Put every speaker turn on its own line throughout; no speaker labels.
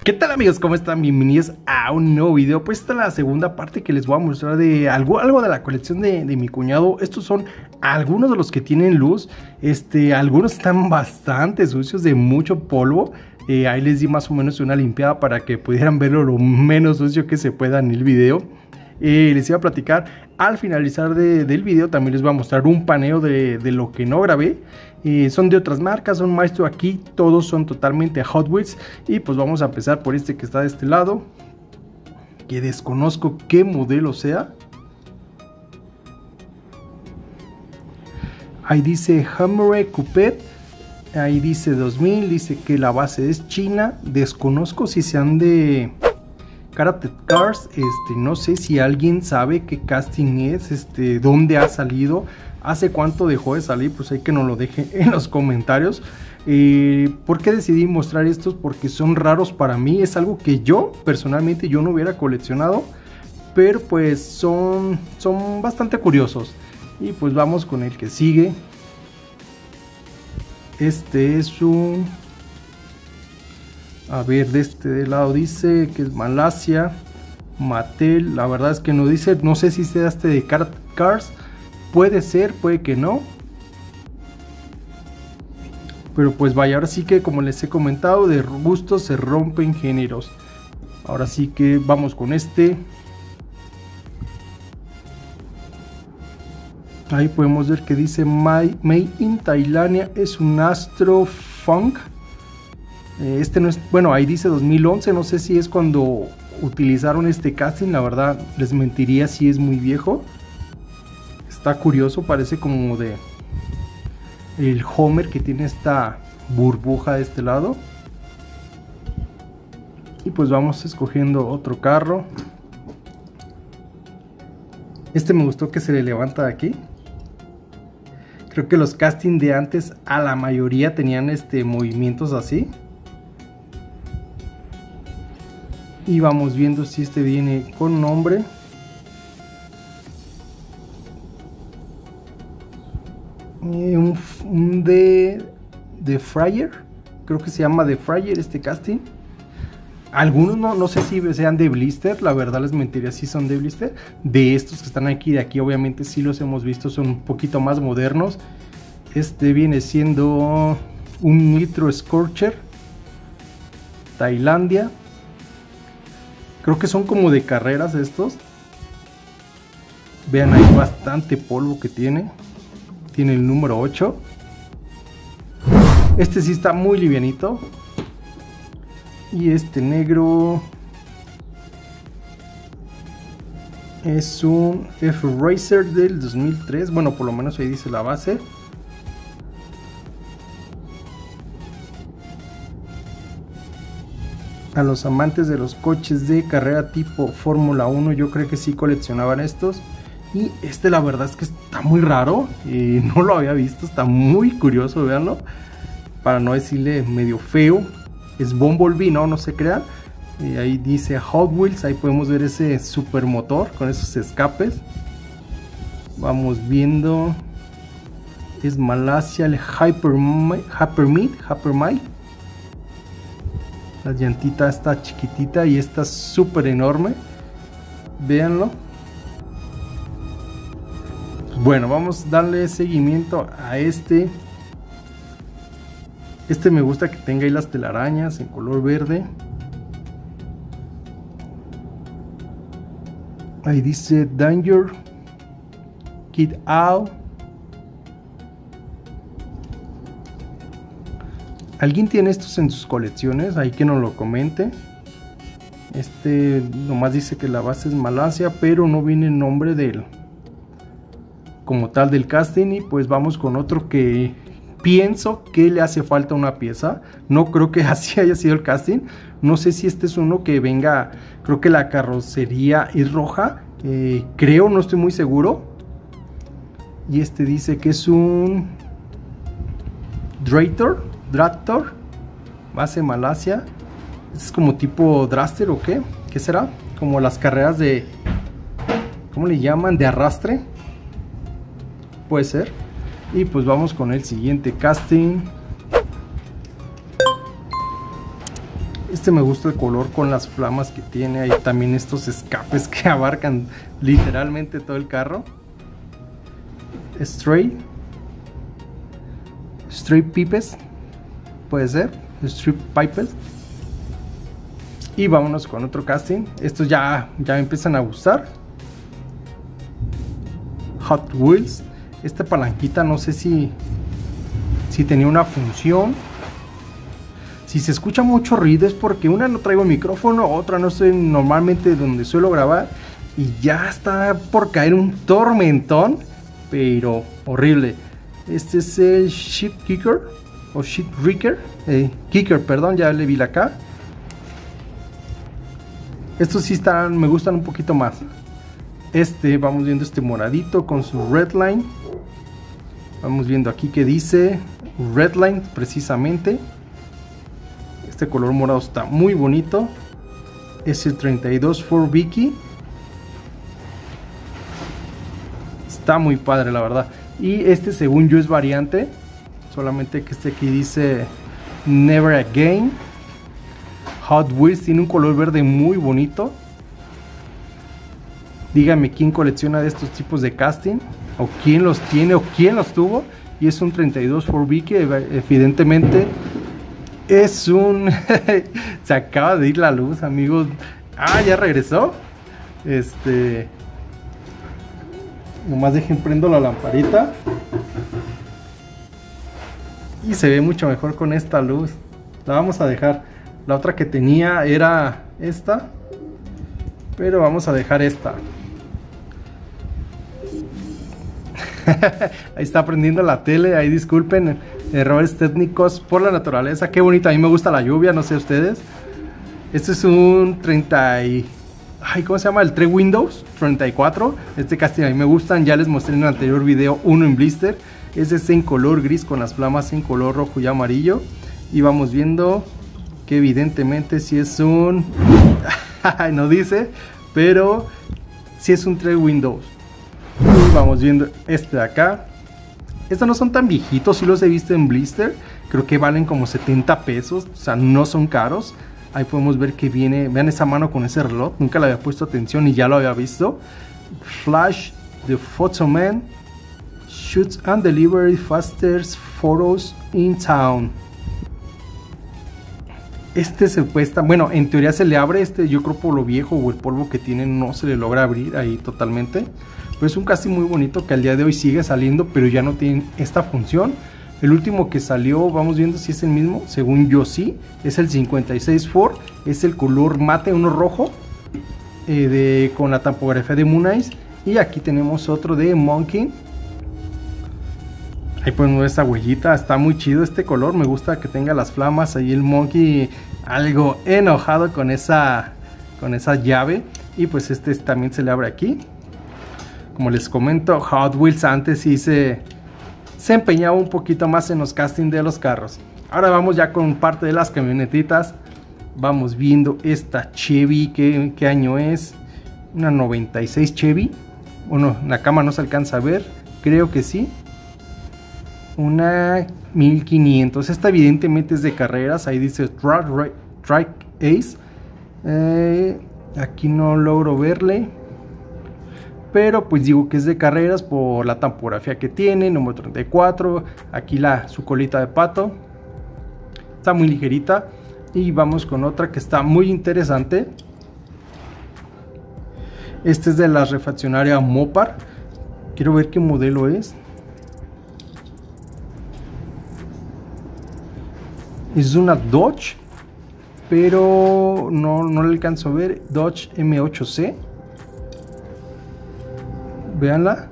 ¿Qué tal amigos? ¿Cómo están? Bienvenidos a un nuevo video. Pues esta es la segunda parte que les voy a mostrar de algo de la colección de mi cuñado. Estos son algunos de los que tienen luz. Algunos están bastante sucios, de mucho polvo. Ahí les di más o menos una limpiada para que pudieran verlo lo menos sucio que se pueda en el video. Les iba a platicar al finalizar del video. También les voy a mostrar un paneo de lo que no grabé. Son de otras marcas, son Maestro aquí, todos son totalmente Hot Wheels. Y pues vamos a empezar por este que está de este lado, que desconozco qué modelo sea. Ahí dice Hammer Coupé, ahí dice 2000, dice que la base es china. Desconozco si sean de Karate Cars, no sé si alguien sabe qué casting es, dónde ha salido, hace cuánto dejó de salir, pues hay que nos lo deje en los comentarios. ¿Por qué decidí mostrar estos? Porque son raros para mí, es algo que yo personalmente no hubiera coleccionado, pero pues son bastante curiosos. Y pues vamos con el que sigue. Este es un... A ver, de este lado dice que es Malasia, Mattel. La verdad es que no dice, no sé si sea de Karate Cars. Puede ser, puede que no. Pero pues vaya, ahora sí que como les he comentado, de gusto se rompen géneros. Ahora sí que vamos con este. Ahí podemos ver que dice Made in Tailandia. Es un Astro Funk. No es, bueno, ahí dice 2011, no sé si es cuando utilizaron este casting, la verdad les mentiría si es muy viejo. Está curioso, parece como de el Homer que tiene esta burbuja de este lado. Y pues vamos escogiendo otro carro. Me gustó que se le levanta de aquí. Creo que los castings de antes a la mayoría tenían movimientos así. Y vamos viendo si viene con nombre. Un de Fryer. Creo que se llama de Fryer este casting. Algunos no sé si sean de Blister. La verdad les mentiría si son de Blister. De estos que están aquí, de aquí obviamente sí los hemos visto. Son un poquito más modernos. Viene siendo un Nitro Scorcher Tailandia. Creo que son como de carreras estos. Vean, hay bastante polvo que tiene. Tiene el número 8. Sí está muy livianito. Y negro es un F-Racer del 2003. Bueno, por lo menos ahí dice la base. A los amantes de los coches de carrera tipo Fórmula 1, yo creo que sí coleccionaban estos. Y la verdad es que está muy raro, no lo había visto, está muy curioso, véanlo. Para no decirle medio feo, es Bumblebee, no se crean. Ahí dice Hot Wheels, ahí podemos ver ese supermotor con esos escapes. Vamos viendo, es Malasia, el Hypermid. La llantita está chiquitita y está súper enorme. Véanlo. Bueno, vamos a darle seguimiento a me gusta que tenga ahí las telarañas en color verde. Ahí dice Danger Kid Out. ¿Alguien tiene estos en sus colecciones? Ahí que nos lo comente. Nomás dice que la base es Malasia, pero no viene el nombre como tal del casting. Y pues vamos con otro que pienso que le hace falta una pieza. No creo que así haya sido el casting. No sé si es uno que venga. Creo que la carrocería es roja. Creo, no estoy muy seguro. Y dice que es un Dragtor, base Malasia. Es como tipo Draster o qué será, como las carreras de, ¿cómo le llaman? De arrastre, puede ser. Y pues vamos con el siguiente casting. Este me gusta el color con las flamas que tiene. Hay también estos escapes que abarcan literalmente todo el carro. Stray Pipes, puede ser. Stray Pipes. Y vámonos con otro casting. Estos ya me empiezan a gustar. Hot Wheels. Esta palanquita no sé si tenía una función. Si se escucha mucho ruido es porque una no traigo el micrófono, otra no estoy normalmente donde suelo grabar. Y ya está por caer un tormentón, pero horrible. Este es el Shit Kicker, o Shit Ricker, Kicker, perdón, ya le vi la K. Estos sí me gustan un poquito más. Vamos viendo este moradito con su Redline. Vamos viendo aquí que dice Redline precisamente. Este color morado está muy bonito. Es el 32 for Vicky. Está muy padre la verdad. Y según yo es variante. Solamente que aquí dice Never Again. Hot Wheels tiene un color verde muy bonito. Díganme quién colecciona de estos tipos de casting. O quién los tiene o quién los tuvo. Y es un 32 for Vicky. Evidentemente es un... Se acaba de ir la luz, amigos. Ah, ya regresó. Nomás dejen prendo la lamparita. Y se ve mucho mejor con esta luz. La vamos a dejar. La otra que tenía era esta. Pero vamos a dejar esta. Ahí está prendiendo la tele. Ahí disculpen, errores técnicos por la naturaleza. Qué bonita, a mí me gusta la lluvia, no sé ustedes. Este es un 30 ¿cómo se llama? El 3 Windows 34. Este casting a mí me gustan. Ya les mostré en el anterior video uno en blister. Es en color gris con las flamas en color rojo y amarillo. Y vamos viendo que evidentemente si es un... no dice, pero si es un 3 Windows. Y vamos viendo este de acá. Estos no son tan viejitos, si los he visto en blister. Creo que valen como 70 pesos, o sea, no son caros. Ahí podemos ver que viene, vean esa mano con ese reloj. Nunca le había puesto atención y ya lo había visto. Flash, the Photoman, shoots and delivers fastest photos in town. Se cuesta, bueno, en teoría se le abre. Yo creo por lo viejo o el polvo que tiene no se le logra abrir ahí totalmente. Pero es un casting muy bonito que al día de hoy sigue saliendo, pero ya no tiene esta función. El último que salió, vamos viendo si es el mismo, según yo sí, es el 56 Ford, es el color mate, uno rojo, con la tampografía de Moon Eyes. Y aquí tenemos otro de Monkey. Ahí podemos ver esa huellita, está muy chido este color, me gusta que tenga las flamas, ahí el Monkey algo enojado con esa llave. Y pues también se le abre aquí. Como les comento, Hot Wheels antes sí se empeñaba un poquito más en los castings de los carros. Ahora vamos ya con parte de las camionetitas. Vamos viendo esta Chevy, ¿qué año es? Una 96 Chevy. Bueno, en la cámara no se alcanza a ver, creo que sí. Una 1500. Esta evidentemente es de carreras, ahí dice Track Ace. Aquí no logro verle, pero pues digo que es de carreras por la tampografía que tiene, número 34, aquí su colita de pato, está muy ligerita. Y vamos con otra que está muy interesante. Este es de la refaccionaria Mopar, quiero ver qué modelo es. Es una Dodge, pero no le alcanzo a ver. Dodge M8C. Veanla.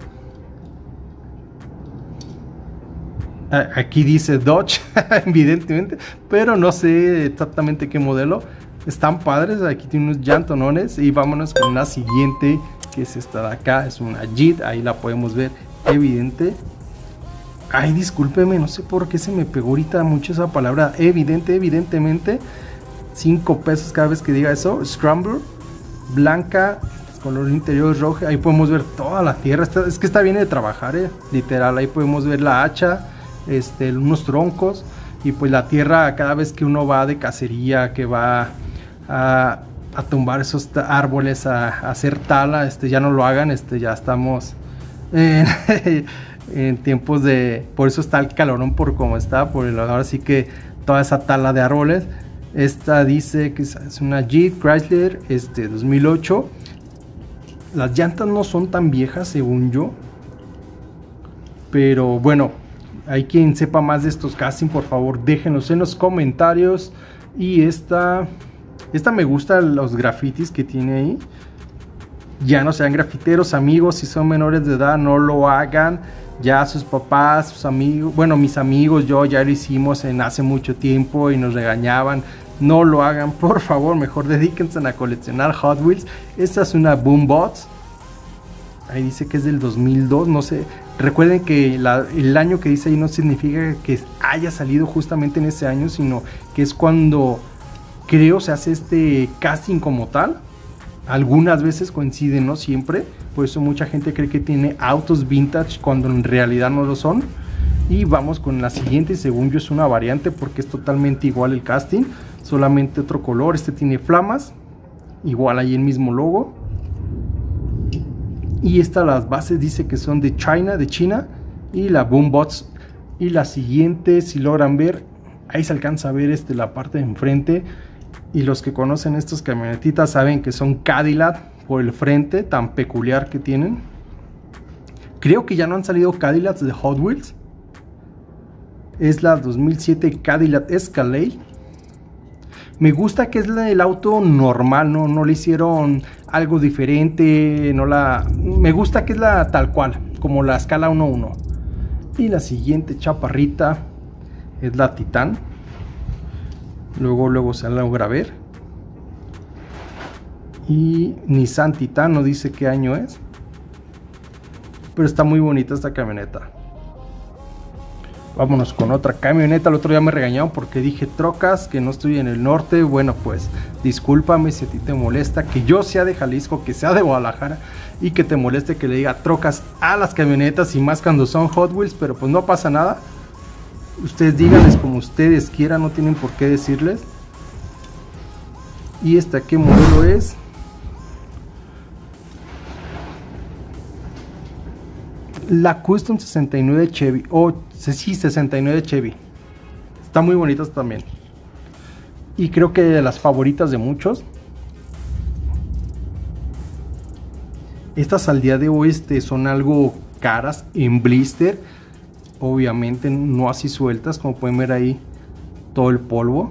Aquí dice Dodge, evidentemente, pero no sé exactamente qué modelo. Están padres, aquí tiene unos llantonones. Y vámonos con la siguiente, que es esta de acá. Es una Jeep, ahí la podemos ver evidente. Ay, discúlpeme, no sé por qué se me pegó ahorita mucho esa palabra. Evidentemente. 5 pesos cada vez que diga eso. Scrambler, blanca, color interior rojo. Ahí podemos ver toda la tierra. Esta viene de trabajar, literal. Ahí podemos ver la hacha, unos troncos. y pues la tierra, cada vez que uno va de cacería, que va a tumbar esos árboles, a hacer tala, ya no lo hagan, ya estamos en, en tiempos por eso está el calorón por como está, ahora sí que toda esa tala de árboles. Esta dice que es una Jeep Chrysler 2008. Las llantas no son tan viejas según yo, pero bueno, hay quien sepa más de estos casting, por favor déjenos en los comentarios. Y esta me gusta, los grafitis que tiene ahí. Ya no sean grafiteros, amigos, si son menores de edad no lo hagan. Ya sus papás, sus amigos, bueno, mis amigos, yo ya lo hicimos hace mucho tiempo y nos regañaban. No lo hagan, por favor, mejor dedíquense a coleccionar Hot Wheels. Esta es una Boombots. Ahí dice que es del 2002, no sé. Recuerden que el año que dice ahí no significa que haya salido justamente en ese año, sino que es cuando creo se hace este casting como tal. Algunas veces coinciden, no siempre. Por eso mucha gente cree que tiene autos vintage cuando en realidad no lo son. Y vamos con la siguiente, según yo es una variante porque es totalmente igual el casting, solamente otro color. Este tiene flamas, igual ahí el mismo logo. Y las bases dice que son de China, y la Boombots. Y la siguiente, si logran ver, ahí se alcanza a ver la parte de enfrente. Y los que conocen estas camionetitas saben que son Cadillac por el frente tan peculiar que tienen. Creo que ya no han salido Cadillacs de Hot Wheels. Es la 2007 Cadillac Escalade. Me gusta que es el auto normal, no le hicieron algo diferente. Me gusta que es la tal cual, como la escala 1-1. Y la siguiente chaparrita es la Titan. Luego se logra ver. Y Nissan Titan, no dice qué año es, pero está muy bonita esta camioneta. Vámonos con otra camioneta. El otro día me regañaron porque dije trocas, que no estoy en el norte. Bueno, pues discúlpame si a ti te molesta que yo sea de Jalisco, que sea de Guadalajara, y que te moleste que le diga trocas a las camionetas, y más cuando son Hot Wheels. Pero pues no pasa nada. Ustedes díganles como ustedes quieran, no tienen por qué decirles. ¿Y esta qué modelo es? La Custom 69 Chevy. Sí, 69 Chevy. Están muy bonitas también. Y creo que de las favoritas de muchos. Estas al día de hoy son algo caras en blister. Obviamente no así sueltas, como pueden ver ahí todo el polvo.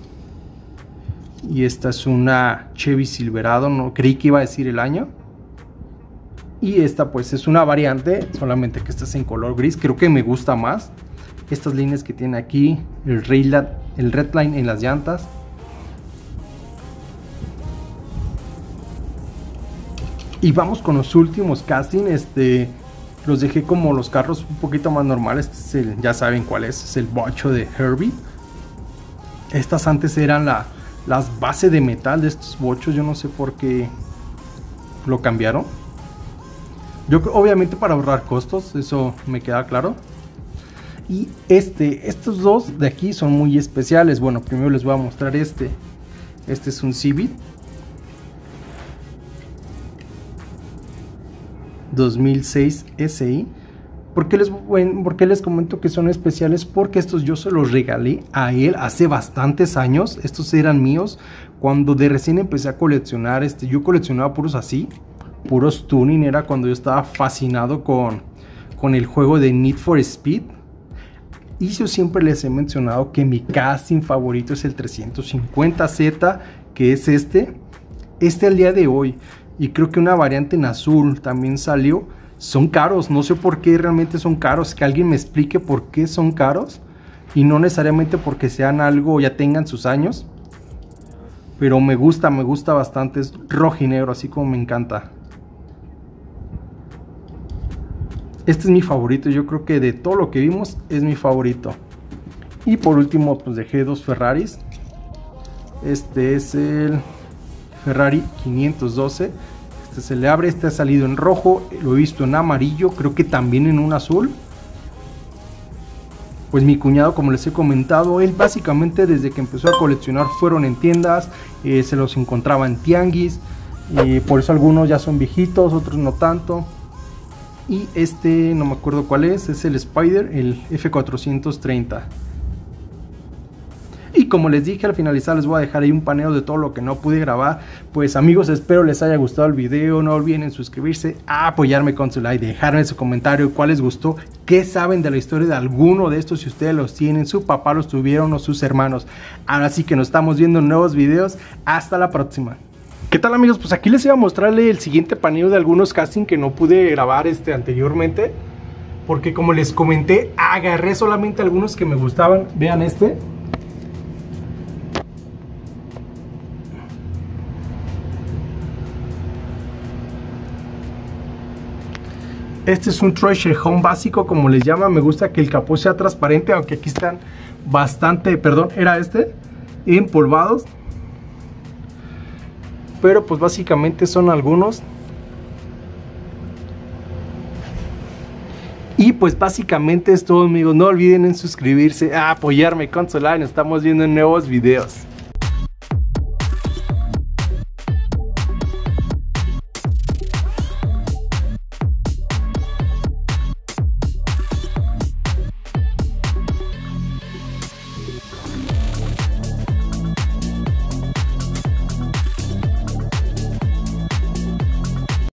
Y esta es una Chevy Silverado, no creí que iba a decir el año. Y esta pues es una variante, solamente que esta es en color gris. Creo que me gusta más estas líneas que tiene aquí, el redline en las llantas. Y vamos con los últimos casting. Los dejé como los carros un poquito más normales. Ya saben cuál es el bocho de Herbie. Estas antes eran las bases de metal de estos bochos. Yo no sé por qué lo cambiaron. Obviamente para ahorrar costos, eso me queda claro. Y estos dos de aquí son muy especiales. Bueno, primero les voy a mostrar este es un Civic 2006 SI. ¿Por qué les comento que son especiales? Porque estos yo se los regalé a él hace bastantes años. Estos eran míos cuando de recién empecé a coleccionar. Yo coleccionaba puros así, puros tuning. Era cuando yo estaba fascinado con el juego de Need for Speed. Y yo siempre les he mencionado que mi casting favorito es el 350Z, que es este al día de hoy. Y creo que una variante en azul también salió. Son caros, no sé por qué realmente son caros. Que alguien me explique por qué son caros. Y no necesariamente porque sean algo, ya tengan sus años. Pero me gusta bastante. Es rojo y negro, así como me encanta. Este es mi favorito. Yo creo que de todo lo que vimos es mi favorito. Y por último pues dejé dos Ferraris. Este es el Ferrari 512. Se le abre, ha salido en rojo, lo he visto en amarillo, creo que también en un azul. pues mi cuñado, como les he comentado, él básicamente desde que empezó a coleccionar fueron en tiendas, se los encontraba en tianguis, por eso algunos ya son viejitos, otros no tanto. Y este no me acuerdo cuál es el Spider, el F430. Y como les dije, al finalizar les voy a dejar ahí un paneo de todo lo que no pude grabar. Pues amigos, espero les haya gustado el video. No olviden en suscribirse, a apoyarme con su like, dejarme su comentario cuál les gustó, qué saben de la historia de alguno de estos, si ustedes los tienen, su papá los tuvieron o sus hermanos. Ahora sí que nos estamos viendo en nuevos videos. Hasta la próxima. ¿Qué tal amigos? Pues aquí les iba a mostrarle el siguiente paneo de algunos casting que no pude grabar anteriormente, porque como les comenté, agarré solamente algunos que me gustaban. Vean este. Este es un treasure hunt básico, como les llaman. Me gusta que el capó sea transparente, aunque aquí están bastante, perdón, era empolvados. Pero pues básicamente son algunos. Y pues básicamente es todo amigos. No olviden en suscribirse, a apoyarme con su like. Nos estamos viendo en nuevos videos.